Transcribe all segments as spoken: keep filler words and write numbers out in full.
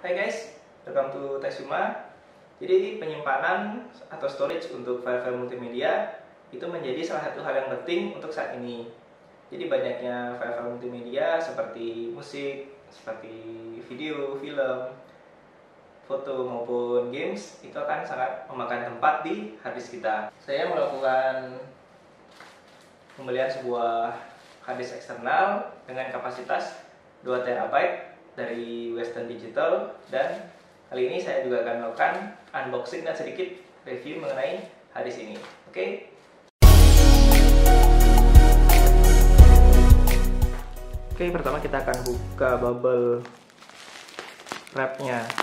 Hai guys, welcome to Tesuma. Jadi penyimpanan atau storage untuk file-file multimedia itu menjadi salah satu hal yang penting untuk saat ini. Jadi banyaknya file-file multimedia seperti musik, seperti video, film, foto maupun games itu akan sangat memakan tempat di harddisk kita. Saya melakukan pembelian sebuah harddisk eksternal dengan kapasitas dua terabyte dari Western Digital, dan kali ini saya juga akan melakukan unboxing dan sedikit review mengenai harddisk ini. Oke. Oke, pertama kita akan buka bubble wrap-nya.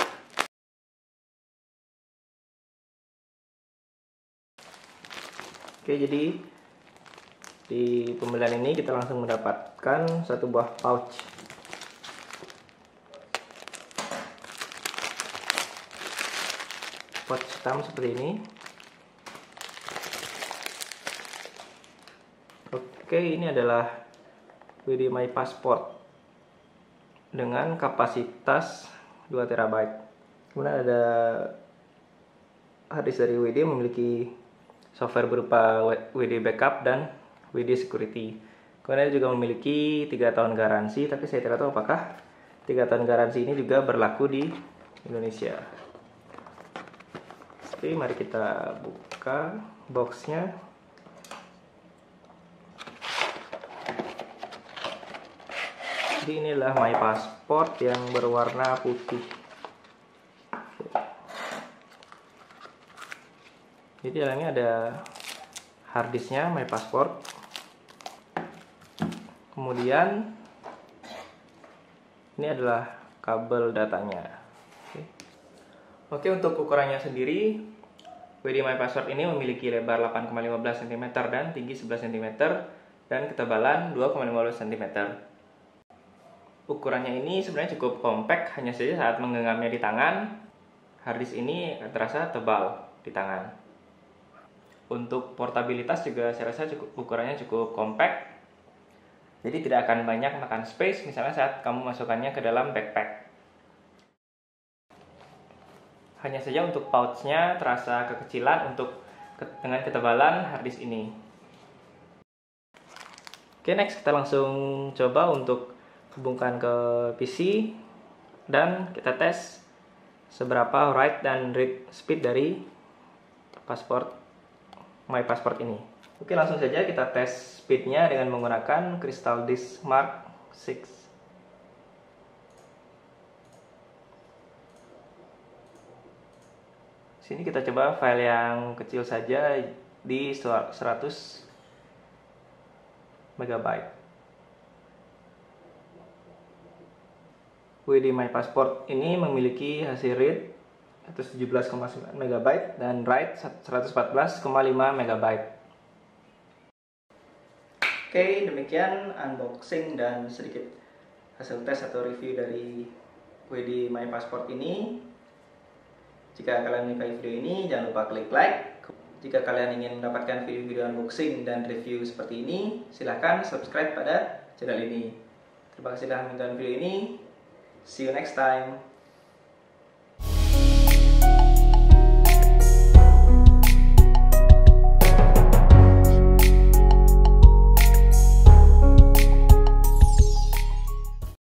Oke, jadi di pembelian ini kita langsung mendapatkan satu buah pouch. Pouch hitam seperti ini. Oke, ini adalah W D My Passport dengan kapasitas dua terabyte. Kemudian ada harddisk dari W D memiliki software berupa W D Backup dan W D Security. Kemudian juga memiliki tiga tahun garansi, tapi saya tidak tahu apakah tiga tahun garansi ini juga berlaku di Indonesia. Oke, mari kita buka boxnya. Jadi ini adalah My Passport yang berwarna putih. Jadi dalamnya ada harddisknya My Passport. Kemudian ini adalah kabel datanya. Oke, Oke untuk ukurannya sendiri, W D My Passport ini memiliki lebar delapan koma lima belas sentimeter dan tinggi sebelas sentimeter dan ketebalan dua koma lima belas sentimeter. Ukurannya ini sebenarnya cukup kompak, hanya saja saat menggenggamnya di tangan, harddisk ini terasa tebal di tangan. Untuk portabilitas juga saya rasa cukup, ukurannya cukup kompak, jadi tidak akan banyak makan space misalnya saat kamu masukkannya ke dalam backpack. Hanya saja untuk pouchnya terasa kekecilan untuk dengan ketebalan harddisk ini. Oke, next kita langsung coba untuk hubungkan ke P C dan kita tes seberapa write dan read speed dari pasport My Passport ini. Oke, langsung saja kita tes speednya dengan menggunakan Crystal Disk Mark enam. Sini kita coba file yang kecil saja di seratus megabyte. W D My Passport ini memiliki hasil read seratus tujuh belas koma sembilan megabyte dan write seratus empat belas koma lima megabyte. Oke, demikian unboxing dan sedikit hasil tes atau review dari W D My Passport ini. Jika kalian menyukai video ini, jangan lupa klik like. Jika kalian ingin mendapatkan video-video unboxing dan review seperti ini, silahkan subscribe pada channel ini. Terima kasih telah menonton video ini. See you next time.